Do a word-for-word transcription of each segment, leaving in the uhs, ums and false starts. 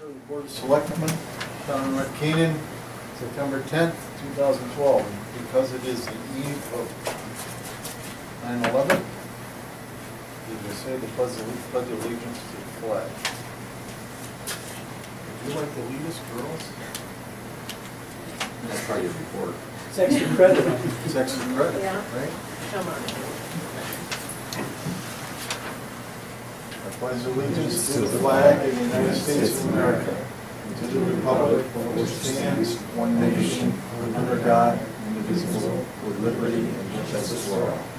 of the Board of Selectmen, Town of Canaan, September tenth, two thousand twelve. And because it is the eve of nine eleven, we will say the pledge of pledge of allegiance to the flag. Would you like to lead us, girls? That's probably your report. It's extra credit. It's extra credit, Yeah. right? Come on. I pledge allegiance to the flag of the United States of America, and to the republic for which stands one nation, under God, indivisible, with liberty and justice for all.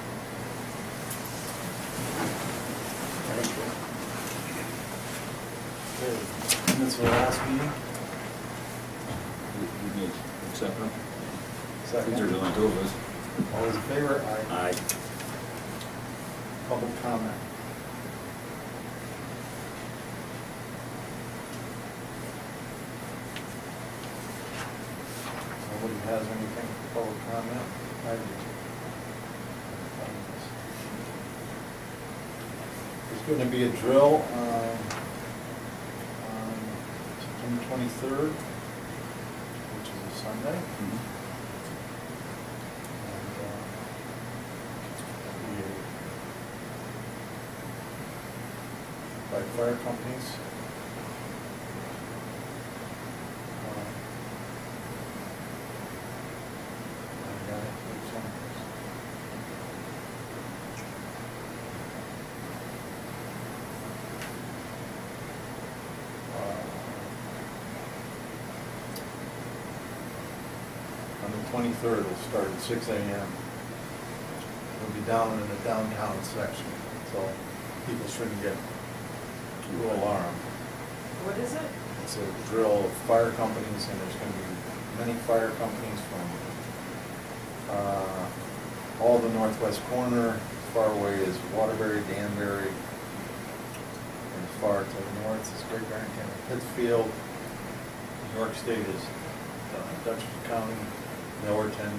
Okay, minutes of the last meeting. We we need to accept them. Second. There's only two of us. All those in favor? Aye. Aye. Public comment. Nobody has anything for public comment? I do. There's going to be a drill on, on September twenty-third, which is a Sunday. Mm-hmm. And, uh, we- by fire companies. Uh, I got it, there's some- Uh, On the twenty-third, it'll start at six A M We'll be down in the downtown section, so people shouldn't get too alarmed. What is it? It's a drill of fire companies, and there's gonna be many fire companies from uh, all the northwest corner, as far away as Waterbury, Danbury, and as far to the north is Great Barrington, Pittsfield. New York State is uh, Dutchess County, Millerton.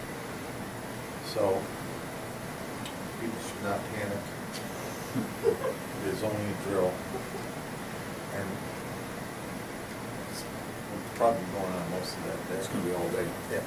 So people should not panic. It is only a drill, and it's probably going on most of that day. It's gonna be all day. Yeah.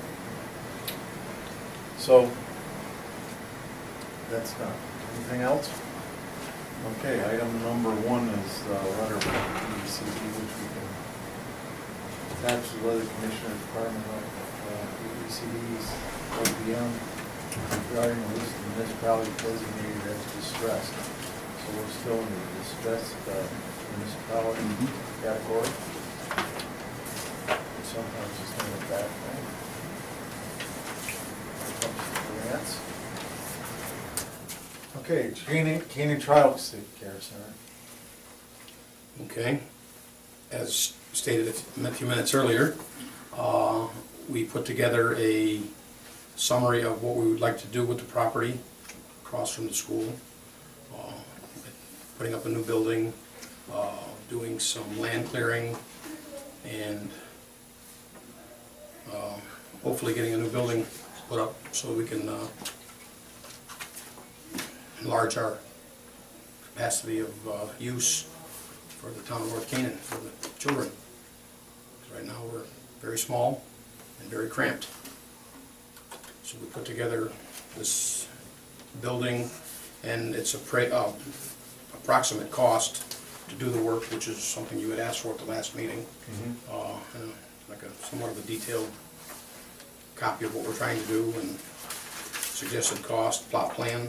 So, that's done. Anything else? Okay, item number one is the letter from the E C D, which we can attach to the letter Commissioner Department of uh, E C Ds, O P M, regarding the list of municipalities designated as distressed. So we're still in the distressed uh, municipality Mm-hmm. category. Sometimes it's not a bad thing. When it comes to grants. Okay, Canaan, Canaan Trial Care Center. Okay, as stated a few minutes earlier, uh, we put together a summary of what we would like to do with the property across from the school. Uh, putting up a new building, uh, doing some land clearing, and uh, hopefully getting a new building put up so we can uh, enlarge our capacity of uh, use for the town of North Canaan, for the children. 'Cause right now we're very small and very cramped. So we put together this building, and it's a pra uh, approximate cost to do the work, which is something you had asked for at the last meeting. Mm-hmm. Uh, and like a somewhat of a detailed copy of what we're trying to do and suggested cost, plot plan.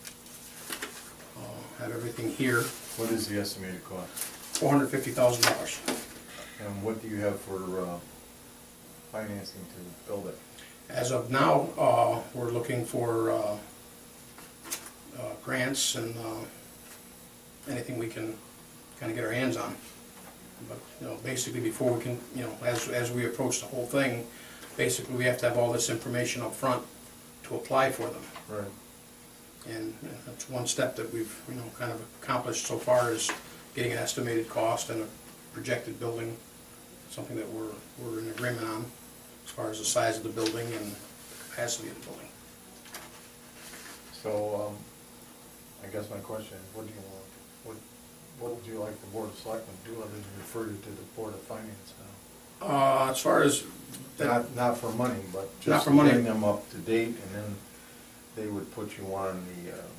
Uh, have everything here. What is the estimated cost? four hundred fifty thousand dollars. And what do you have for uh, financing to build it? As of now, uh, we're looking for uh, uh, grants and uh, anything we can kind of get our hands on. But, you know, basically before we can, you know, as, as we approach the whole thing, basically we have to have all this information up front to apply for them. Right. And uh, that's one step that we've, you know, kind of accomplished so far, is getting an estimated cost and a projected building, something that we're, we're in agreement on as far as the size of the building and the capacity of the building. So, um, I guess my question is, what do you want? What, what would you like the Board of Selectmen to do other than refer you to the Board of Finance now? Uh, as far as, that, Not, not for money, but Not just for to money. bring them up to date, and then they would put you on the, uh,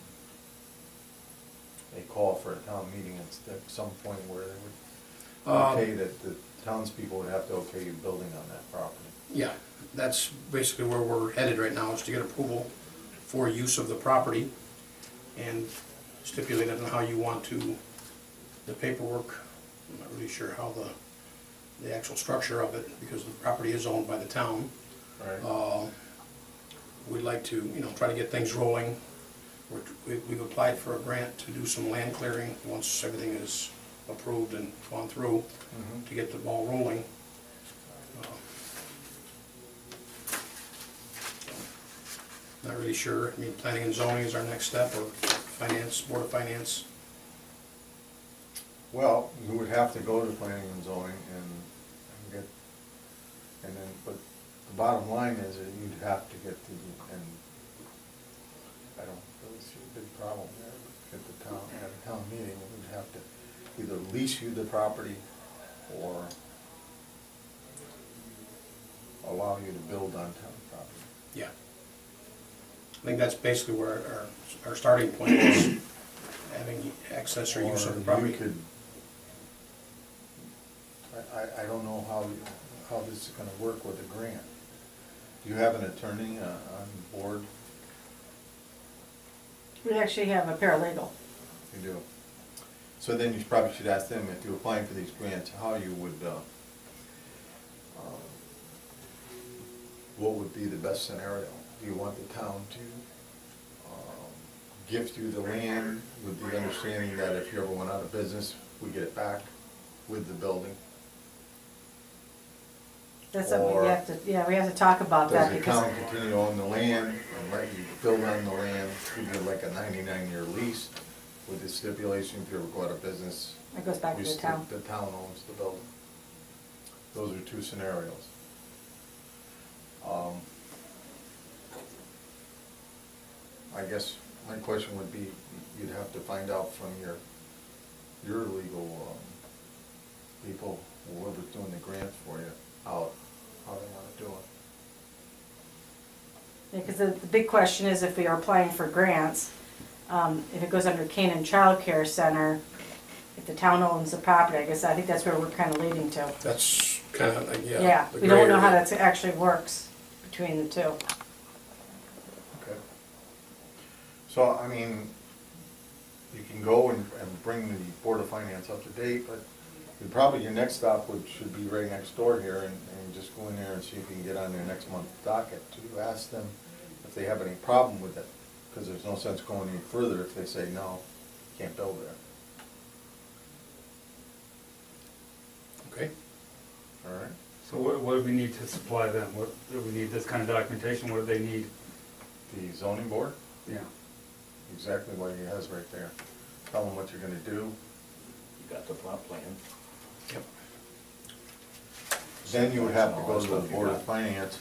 a call for a town meeting at at some point where they would Uh, okay, that the townspeople would have to okay you building on that property. yeah, that's basically where we're headed right now, is to get approval for use of the property and stipulate on how you want to, the paperwork. I'm not really sure how the, the actual structure of it, because the property is owned by the town. Right. Uh, We'd like to, you know, try to get things rolling. We're- we- We've applied for a grant to do some land clearing, once everything is approved and gone through, Mhm. to get the ball rolling. Uh, Not really sure, I mean, planning and zoning is our next step, or finance, Board of Finance. Well, you would have to go to planning and zoning and, and get, and then, but the bottom line is that you'd have to get the, and I don't really see a big problem there, but at the town, at a town meeting, we'd have to either lease you the property or allow you to build on town property. Yeah. I think that's basically where our, our starting point is, having access or use of the Or property. you could, I, I, I don't know how, you- how this is gonna work with the grant. Do you have an attorney uh, on board? We actually have a paralegal. You do. So then you probably should ask them, if you're applying for these grants, how you would, uh, um, what would be the best scenario? Do you want the town to um, gift you the land with the understanding that if you ever went out of business, we get it back with the building? That's something Or we have to, yeah, we have to talk about Does that the because, town continue to own the land and let you build on the land, give you like a ninety-nine year lease with the stipulation if you ever go out of business? it goes back to we the still- town. The town owns the building. Those are two scenarios. Um, I guess my question would be, you'd have to find out from your, your legal um, people, whoever's doing the grant for you, how, how they wanna do it. Because the, the big question is if we are applying for grants, um, if it goes under Canaan Child Care Center, if the town owns the property, I guess, I think that's where we're kind of leading to. That's kind of, like, yeah. Yeah, the we don't know gray how area. that actually works between the two. Okay. So, I mean, you can go and, and bring the Board of Finance up to date, but you probably, your next stop would, should be right next door here, and, and just go in there and see if you can get on their next month's docket to ask them if they have any problem with it, because there's no sense going any further if they say, no, you can't build there. Okay. All right? So what, what do we need to supply them? What, do we need this kind of documentation? What do they need? The zoning board, Yeah. exactly what he has right there. Tell them what you're gonna do. You got the plot plan. Yep. Then you would have to All go that to the stuff you Board of got. Finance,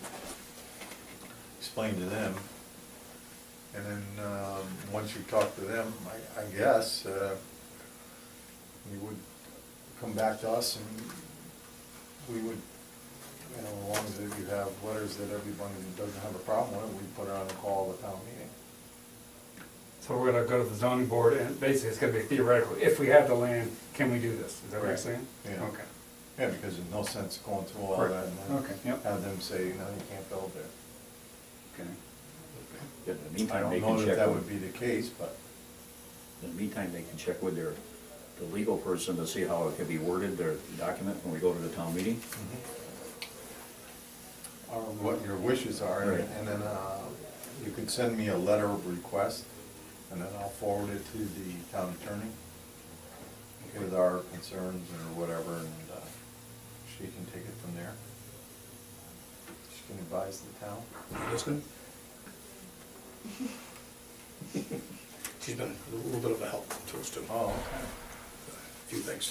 explain to them, and then, um, once you talk to them, I, I guess, uh, you would come back to us and we would, you know, as long as you have letters that everybody doesn't have a problem with, we put it on the call of the town meeting. So we're gonna go to the zoning board, and basically it's gonna be theoretical. If we have the land, can we do this? Is that what you're Right. saying? Yeah. Okay. Yeah, because there's no sense going through all Right. that and then Okay, yep. have them say, no, you can't build there. Okay. In the I meantime, they don't can know that check that with, would be the case, but. in the meantime, they can check with their, the legal person to see how it can be worded, their document, when we go to the town meeting. Or what your wishes are, and Right. and then uh, you could send me a letter of request, and then I'll forward it to the town attorney with our concerns or whatever, and uh, she can take it from there. She can advise the town. You listening? She's been a little bit of a help to us too. Oh, A few things.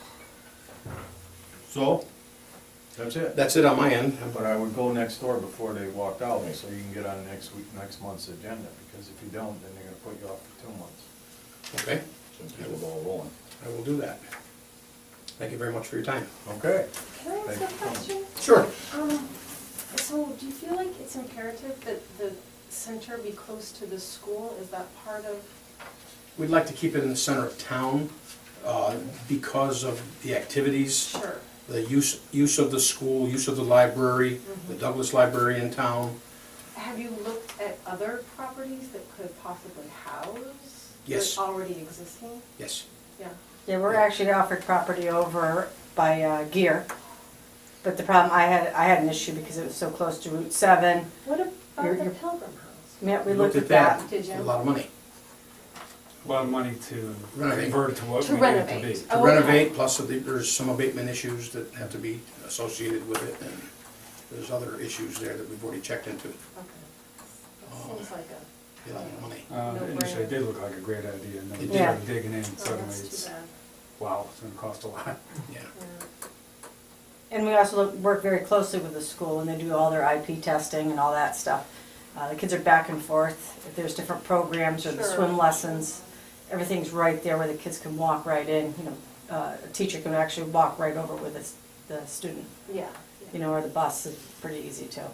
so, that's it. That's it on my end. But I would go next door before they walk out, so you can get on next week, next month's agenda, because if you don't, then they're gonna put you off for two months. Okay. So keep the ball rolling. I will do that. Thank you very much for your time. Okay. Can I ask Thank a you. question? Sure. Um, so do you feel like it's imperative that the center be close to the school? Is that part of? We'd like to keep it in the center of town uh, because of the activities, Sure. the use, use of the school, use of the library, Mhm. the Douglas Library in town. Have you looked at other properties that could possibly house? Yes. That already existing? Yes. Yeah. Yeah, we're actually offered property over by uh, Gear. But the problem, I had, I had an issue because it was so close to Route seven. What You're- about the you're- Pilgrim House? Yeah, we looked at that. Did you? A lot of money A lot of money to Renovate. convert it to what To we need it to renovate. be. to Oh, okay. renovate, plus the- there's some abatement issues that have to be associated with it, and there's other issues there that we've already checked into. Okay. That seems like a, A lot of money. Uh, No initially, it brainer. did look like a great idea, and then It we did. started digging in, oh, suddenly that's it's, too bad. wow, it's gonna cost a lot. Yeah. Yeah. And we also look- work very closely with the school, and they do all their I P testing and all that stuff. Uh, the kids are back and forth, if there's different programs or the Sure. swim lessons, everything's right there where the kids can walk right in, you know. Uh, a teacher can actually walk right over with the, s- the student, Yeah. you know, or the bus is pretty easy too.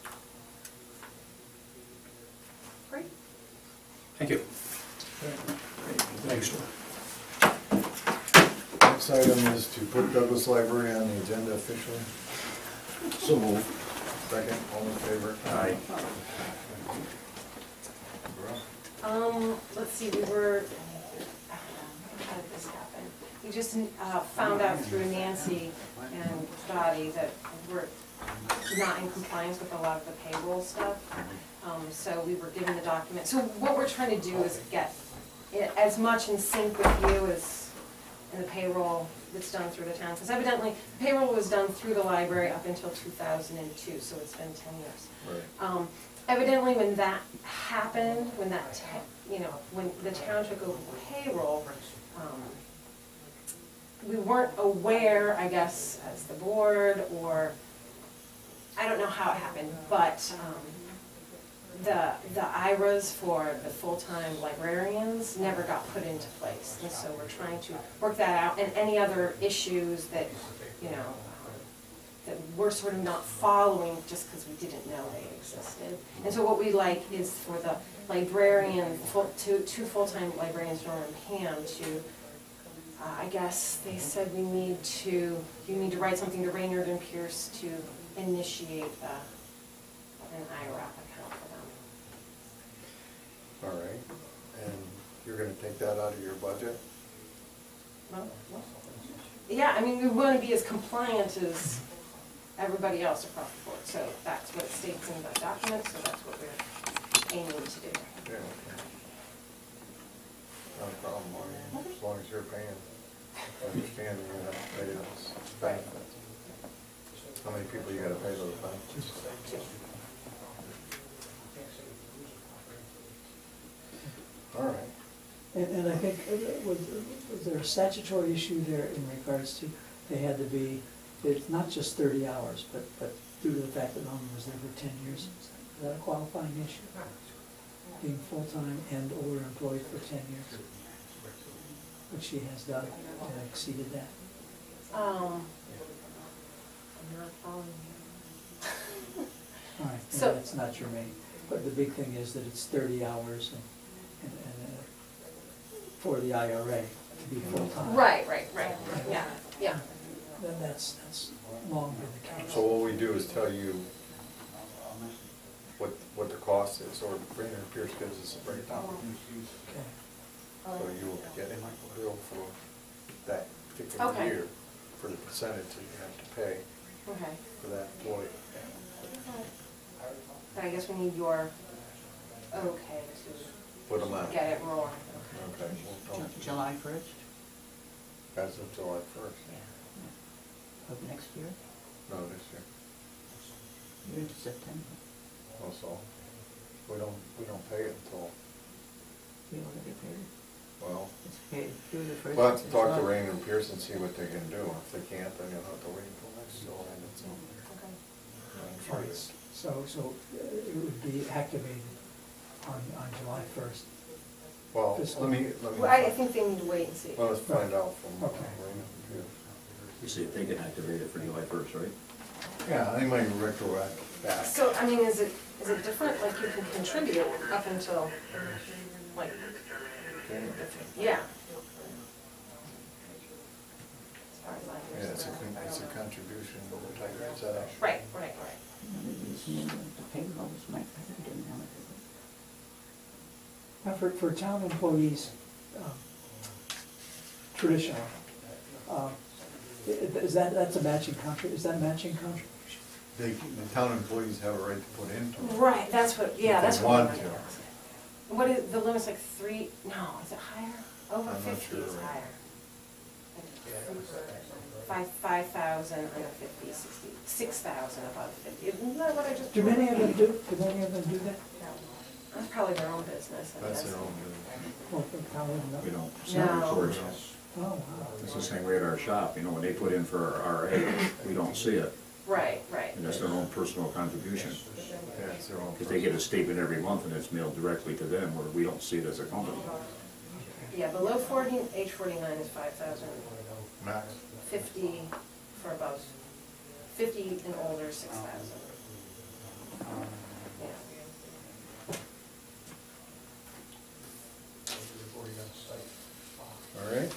Great. Thank you. Thanks. Next item is to put Douglas Library on the agenda officially. So moved. Second, all in favor? Aye. Um, let's see, we were, how did this happen? We just uh, found out through Nancy and Dottie that we're not in compliance with a lot of the payroll stuff. Um, so we were given the document. So what we're trying to do is get it as much in sync with you as in the payroll that's done through the town. Because evidently, the payroll was done through the library up until two thousand two, so it's been ten years. Right. Um, evidently, when that happened, when that, te- you know, when the town took over the payroll, um, we weren't aware, I guess, as the board, or, I don't know how it happened, but, um, the, the I R As for the full-time librarians never got put into place. And so we're trying to work that out, and any other issues that, you know, that we're sort of not following just because we didn't know they existed. And so what we like is for the librarian, full, two, two full-time librarians, Nora and Pam, to, uh, I guess they said we need to, you need to write something to Raynard and Pierce to initiate the, an I R A account for them. All right, and you're gonna take that out of your budget? Well, yeah, I mean, we want to be as compliant as everybody else across the board, so that's what states in the document, so that's what we're aiming to do. Yeah. okay. Not a problem, Maureen, as long as you're paying. I understand you're gonna have to pay those benefits. How many people you gotta pay those benefits? Two. All right. And, and I think, uh, was, was there a statutory issue there in regards to, they had to be, it's not just thirty hours, but, but due to the fact that Norman was there for ten years, is that a qualifying issue? Being full-time and or employed for ten years, which she has done, and exceeded that. Um, I'm not following you. All right, So- and that's not germane, but the big thing is that it's thirty hours and, and, and uh, for the I R A to be full-time. Right, right, right, yeah, yeah. Then that's, that's long been the case. So what we do is tell you what, what the cost is, or Rainer Pierce gives us a breakdown. Okay. So you will get a bill for that particular Okay. year, for the percentage that you have to pay Okay. for that employee. But I guess we need your okay Put them on. to get it rolling. Okay, well, don't- July first as of July first. of next year, No, this year. you're into September, Also, we don't, we don't pay it until, we already paid it, well, it's paid through the first. we'll have to it's talk to not- Rainer and Pierce and see what they can do. If they can't, then you'll have to wait until next July. and it's, um, Okay. I'm sure it's- So, so uh, it would be activated on, on July first. Well, fiscal? let me, let me. Well, I, I think they need to wait and see. Well, let's find out from. uh, Okay. Raina Pierce. You see if they can activate it for July first, right? Yeah, they might retroact back. So, I mean, is it, is it different, like you can contribute up until, like, yeah. As far as I Yeah, it's a, understand. con- it's a contribution type setup. Right, right, right. The payrolls might, I didn't know it. Now, for, for town employees, um, traditionally, um, i- i- is that, that's a matching country, is that a matching country? They, the town employees have a right to put into it. Right, that's what, yeah, If they that's what I'm want gonna to. ask. What is, the limit's like three, no, is it higher? Over I'm not fifty sure. is higher. Five, five thousand under fifty, sixty, six thousand above fifty, isn't that what I just? Do many of them do, do many of them do that? That's probably their own business, I That's guess. their own business. Well, for town, We no. don't send No. reports. Oh, wow. It's the same way at our shop, you know, when they put in for our R A, we don't see it, Right, right. and that's their own personal contribution. Yeah, it's their own. Because they get a statement every month and it's mailed directly to them, where we don't see it as a company. Yeah, below forty, age forty-nine is five thousand, Max. fifty for above, fifty and older, six thousand. Yeah. All right?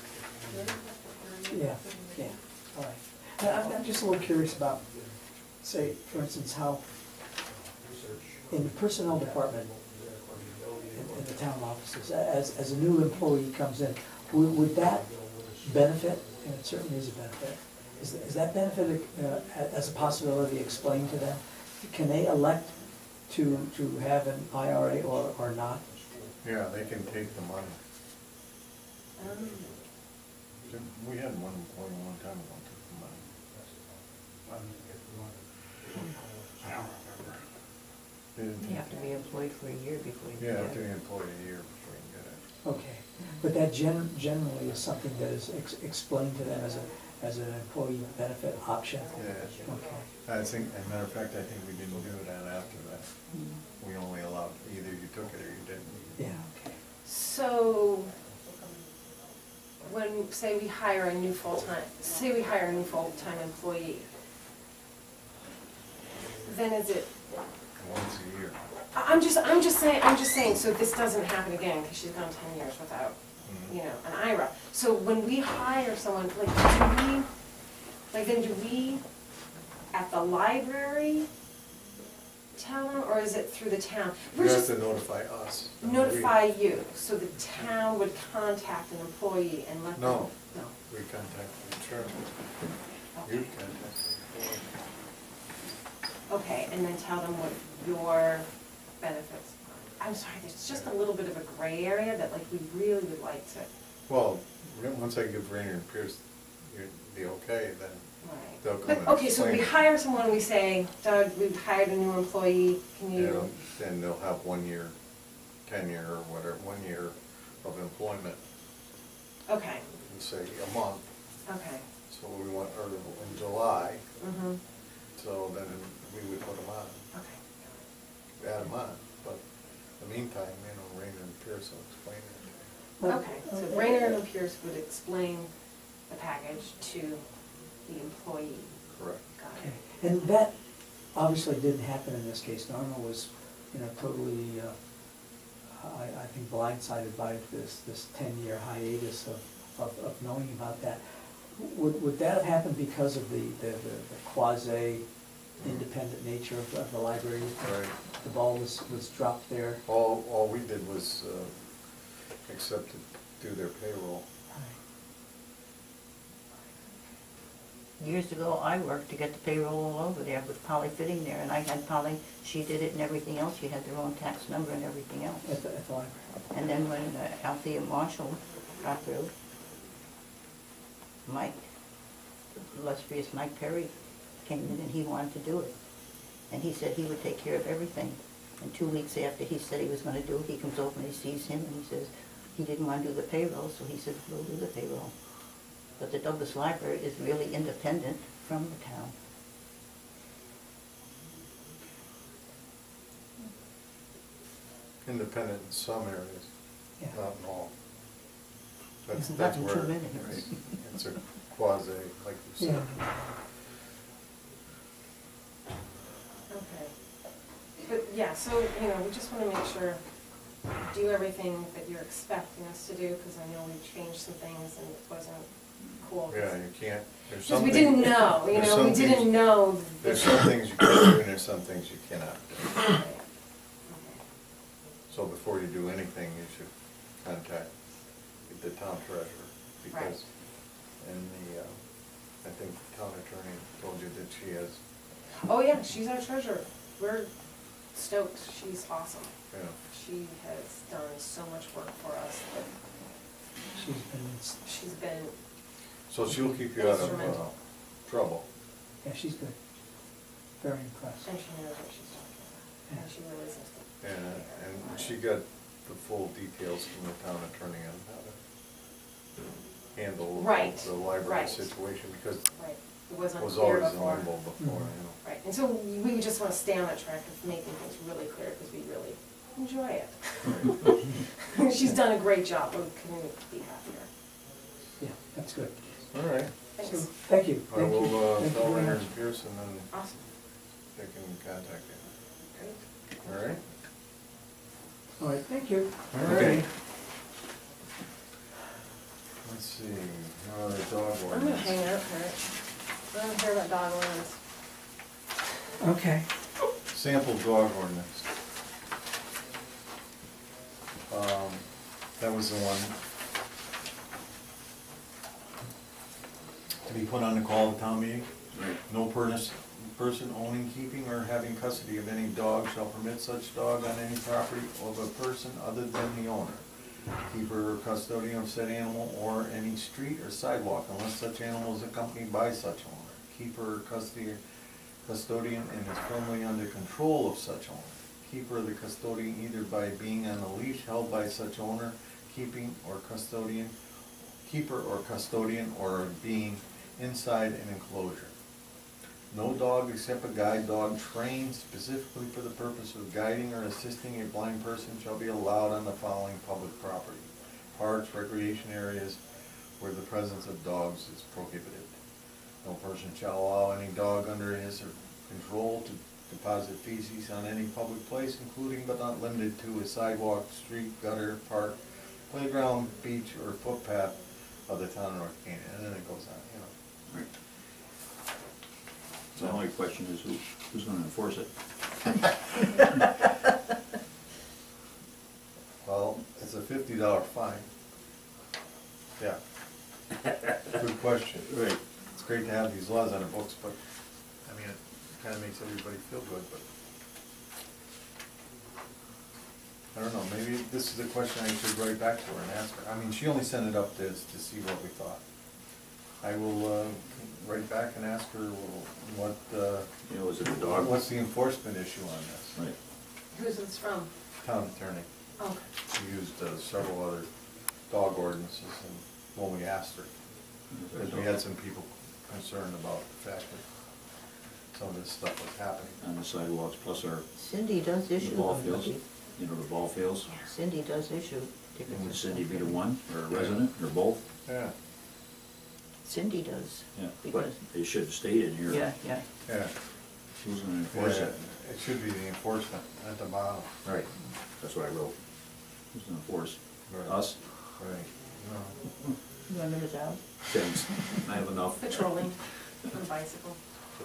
Yeah, yeah, all right. I- I'm, I'm just a little curious about, say, for instance, how in the personnel department, in, in the town offices, as, as a new employee comes in, would, would that benefit, and it certainly is a benefit, is, is that benefit uh, as a possibility explained to them? Can they elect to, to have an I R A or, or not? Yeah, they can take the money. Um, We had one employee one time who took the money. I don't remember. Didn't- You have to be employed for a year before you Yeah, can have to get be it. employed a year before you can get it. Okay, but that gen, generally is something that is ex- explained to them as a, as an employee benefit option? Yeah. Okay. I think, as a matter of fact, I think we didn't do that after that. Mm. We only allowed, either you took it or you didn't. Yeah, okay. So, when, say we hire a new full-time, say we hire a new full-time employee, then is it, Once a year. I- I'm just, I'm just saying, I'm just saying, so this doesn't happen again, because she's gone ten years without, you know, an I R A. So when we hire someone, like, do we, like, then do we, at the library, tell them, or is it through the town? You We're have just to notify us. notify you, so the town would contact an employee and let them. No. No. We contact the insurance. Okay. You contact the employee. Okay, and then tell them what your benefits are. I'm sorry, there's just a little bit of a gray area that like we really would like to, Well, re- once I give Rainer and Pierce you- the okay, then right. they'll come But, and okay, so we explain. hire someone, and we say, Doug, we've hired a new employee, can You you? know, then they'll have one year, tenure or whatever, one year of employment, Okay, and say a month. okay. So we want, or in July, Mm-hmm, so then we would put them on, okay. add them on. But in the meantime, you know, Rainer and Pierce will explain it. Okay, so Rayner and Pierce would explain the package to the employee. Correct. Got Okay, it. and that obviously didn't happen in this case. Norma was, you know, totally, uh, I, I think blindsided by this, this ten-year hiatus of, of, of knowing about that. Would, would that have happened because of the, the, the the quasi-independent nature of, of the library? Right. The ball was, was dropped there? All, all we did was uh, accept to do their payroll. Years ago, I worked to get the payroll all over there with Polly Fitting there, and I had Polly, she did it and everything else, she had their own tax number and everything else. At the, at the library? And then when uh, Althea Marshall got through, Mike, illustrious Mike Perry came in and he wanted to do it. And he said he would take care of everything. And two weeks after he said he was gonna do it, he comes over and he sees him and he says, he didn't wanna do the payroll, so he said, we'll do the payroll. But the Douglas Library is really independent from the town. Independent in some areas. Yeah. not in all. That's, There's that's nothing where, too many. right, it's a quasi, like you said. Yeah. Okay. But, yeah, so, you know, we just wanna make sure, we do everything that you're expecting us to do, because I know we changed some things and it wasn't cool. Yeah, you can't, there's Because some we things- didn't know, you there's know, some we things- didn't know. There's some things you can do and there's some things you cannot do. Okay. So before you do anything, you should contact the town treasurer, because, and the, uh, I think the town attorney told you that she has, Oh, yeah, she's our treasurer. We're stoked. She's awesome. you know, She has done so much work for us that She's been, ins- she's been, so she'll keep you out of, uh, Instrumental. trouble. yeah, she's good. Very impressed. and she knows what she's talking about. And she really is. And, and she got the full details from the town attorney on how to handle Right, the library right. situation, because Right. It was it was unclear always in before. limbo before, you know. Right, and so we would just want to stay on that track of making things really clear, because we really enjoy it. She's done a great job. We couldn't be happier. Yeah, that's good. All right, So, Thanks. thank you. I Thank you. will, uh, Thank you tell very Rainer much. and Pearson, and Awesome. they can contact you. Great. All right? All right, thank you. All right. Let's see, uh, the dog I'm ordinance. gonna hang out for it. I don't hear about dog ones. Okay. Sample dog ordinance. Um, that was the one to be put on the call of the town meeting. Right. No person, person owning, keeping, or having custody of any dog shall permit such dog on any property of a person other than the owner, keeper or custodian of said animal, or any street or sidewalk, unless such animal is accompanied by such owner, keeper or custodian, custodian and is firmly under control of such owner, keeper or the custodian either by being on a leash held by such owner, keeping or custodian, keeper or custodian, or being inside an enclosure. No dog except a guide dog trained specifically for the purpose of guiding or assisting a blind person shall be allowed on the following public property: parks, recreation areas where the presence of dogs is prohibited. No person shall allow any dog under his control to deposit feces on any public place, including but not limited to a sidewalk, street, gutter, park, playground, beach, or footpath of the town of North Canaan. And then it goes on, you know. Right. The only question is who, who's gonna enforce it? Well, it's a fifty dollar fine. Yeah. Good question. Right. It's great to have these laws on the books, but, I mean, it kinda makes everybody feel good, but. I don't know, maybe this is a question I should write back to her and ask her. I mean, she only sent it up to, to see what we thought. I will, uh, write back and ask her what, uh, You know, is it a dog? what's the enforcement issue on this? Right. Who's this from? Town attorney. Okay. She used uh, several other dog ordinances and when we asked her, because we had some people concerned about the fact that some of this stuff was happening. On the sidewalks, plus our, Cindy does the issue ball them. fields, you know, the ball fields. Cindy does issue tickets. And and would Cindy stuff be the like one, or a resident, or both? Yeah, that. Cindy does. Yeah, but Because, it should state in here. yeah, yeah. yeah. Who's gonna enforce Yeah, it? it should be the enforcement at the bottom. Right, that's what I wrote. Who's gonna enforce? Right. Us? Right. No. You want me to tell? Thanks, I have enough. Patrolling on a bicycle.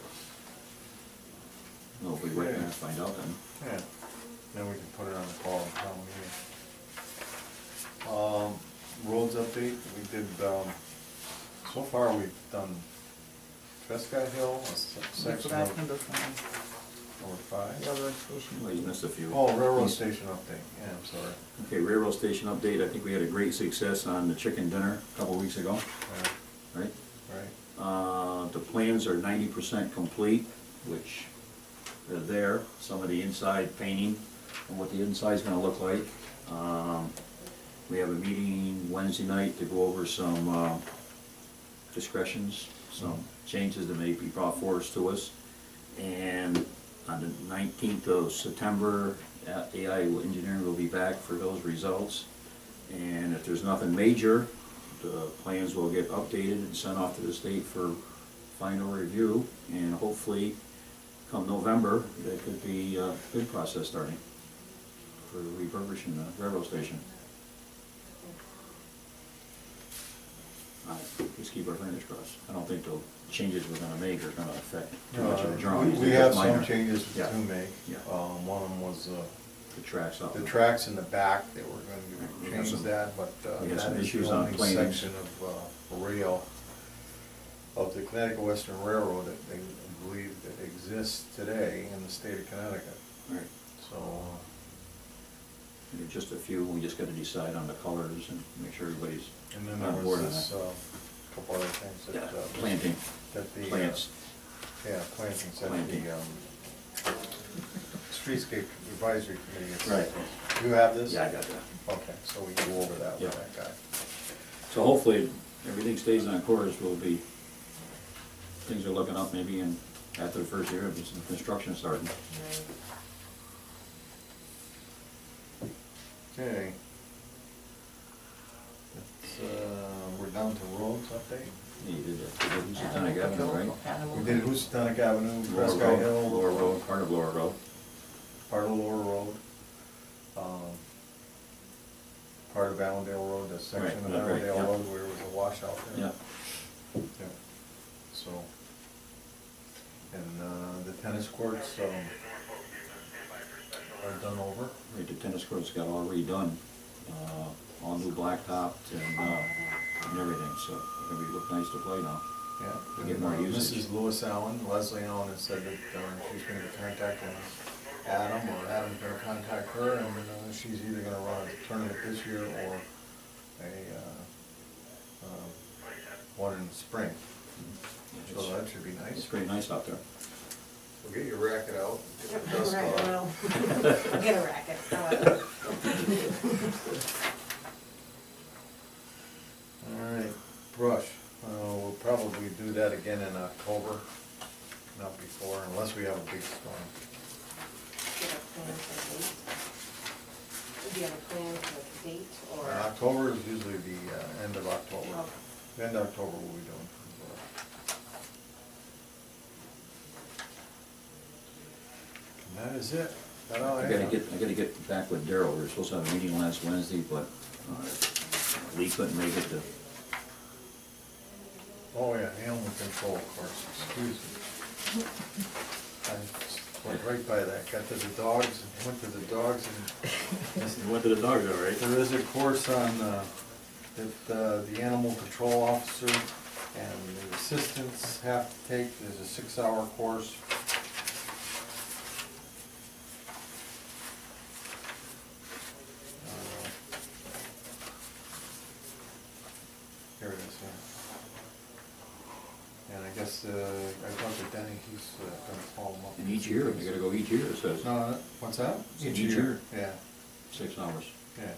No, if we wait and find out then. Yeah, then we can put it on the call and town meeting. Um, roads update, we did, um, so far we've done Prescott Hill, a se- section Back of number five, number five. railroad station. Well, you missed a few. Oh, railroad station update, yeah, I'm sorry. Okay, railroad station update, I think we had a great success on the chicken dinner a couple weeks ago, Yeah, right? right, Uh, the plans are ninety percent complete, which they're there, some of the inside painting and what the inside's gonna look like. Um, we have a meeting Wednesday night to go over some, uh, discretions, some changes that may be brought forward to us. And on the nineteenth of September, uh, A I Engineering will be back for those results. And if there's nothing major, the plans will get updated and sent off to the state for final review, and hopefully come November, there could be a bid process starting for refurbishing the railroad station. Uh, Just keep our fingers crossed. I don't think the changes we're gonna make are gonna affect too much of the Uh, drawings. We we They're have just some minor. changes Yeah. to make. Yeah. Um, one of them was, uh, The tracks up. the tracks in the back, they were gonna We have change some- that, but uh, we have that some is issues the on only planings. section of, uh, rail of the Connecticut Western Railroad that they believe that exists today in the state of Connecticut. Right. So, uh, There are just a few, we just gotta decide on the colors and make sure everybody's and then on there board was on this, that. uh, couple other things that, Yeah, uh, planting, that the. uh, plants. Yeah, plantings that Planting. the, um, Streetscape Advisory Committee has. Right. You have this? Yeah, I got that. Okay, so we can go over that with Yeah. that guy. So hopefully, everything stays on course, will be, things are looking up maybe in, after the first year of this construction starting. Okay. It's, uh, we're down to roads update. Yeah, you did that, you did Housatonic Avenue, right? Animal We did control. Housatonic Avenue, Lower Prescott Road, Hill. Lower Road, part of Lower Road. Part of Lower Road. Um, Part of Allendale Road, the section Right, of yeah, right, Allendale yeah. Road where there was a washout there. Yeah, Yeah. So, and, uh, the tennis courts, um, are done over. right, the tennis courts got all redone, uh, all new blacktop and, uh, and everything, so it's gonna be, look nice to play now. Yeah. To get more And, uh, usage. Missus Lewis Allen, Leslie Allen has said that uh, she's gonna be contacting Adam, or Adam's gonna contact her, and uh, she's either gonna run a tournament this year or a, uh, uh, one in the spring. So that should be It's nice. pretty nice out there. So get your racket out, get the dust Right, off. well, get a racket, however. All right, brush, uh, we'll probably do that again in October, not before, unless we have a big storm. Do you have a plan for the date? Do you have a plan for the date, or? Uh, October is usually the uh, end of October. Okay. End of October we'll be doing. And that is it. That all I I gotta have. get, I gotta get back with Daryl, we were supposed to have a meeting last Wednesday, but, uh, Lee couldn't make it to, Oh, yeah, animal control, of course, excuse me. I went right by that, got to the dogs, and went to the dogs, and you went to the dogs, all right? there is a course on, uh, that uh, the animal control officer and the assistants have to take. There's a six-hour course. Uh, Here it is, yeah. And I guess, uh, I talked to Denny, he's uh, gonna call him up. And each year, you gotta go each year, it says, No, no, what's that? It's each year. Yeah, six hours. yeah.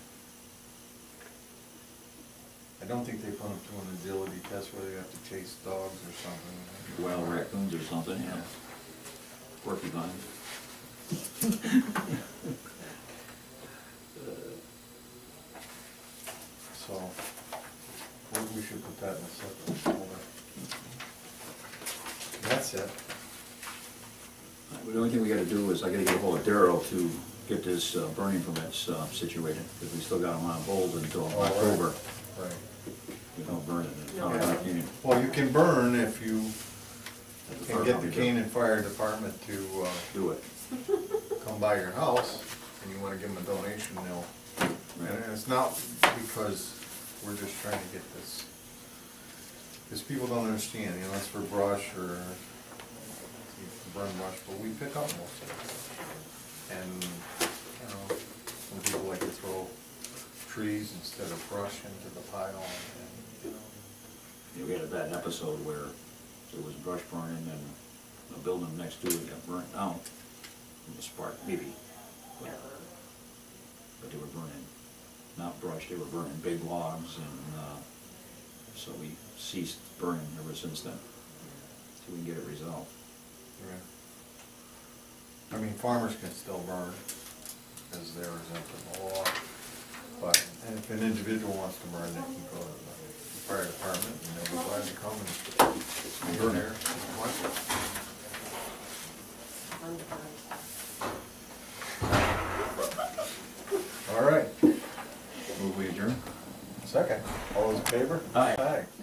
I don't think they put them through an agility test where they have to chase dogs or something. Wild raccoons or something, yeah. Porcupine. So, we- we should put that in a separate folder. That's it. The only thing we gotta do is, I gotta get ahold of Daryl to get this uh, burning permits uh, situated, because we still got them on hold until Oh, right. October. Right. We don't burn it in No. town of Union. Well, you can burn if you That's can fire get the company do. Canaan Fire Department to, uh, Do it. come by your house, and you wanna give them a donation, they'll, and it's not because we're just trying to get this, because people don't understand, you know, it's for brush or you can burn brush, but we pick up most of it. And, you know, some people like to throw trees instead of brush into the pile, and, you know. Yeah, we had a bad episode where there was brush burning and the building next to it got burnt down from a spark, maybe. But but they were burning, not brush, they were burning big logs, and, uh, so we ceased burning ever since then, so we can get it resolved. Yeah. I mean, farmers can still burn, because they're exempt from the law, but, and If an individual wants to burn, they can go to the fire department and they'll be glad to come and burn there. All right, Move we adjourn? second, all those in favor? Aye. Aye.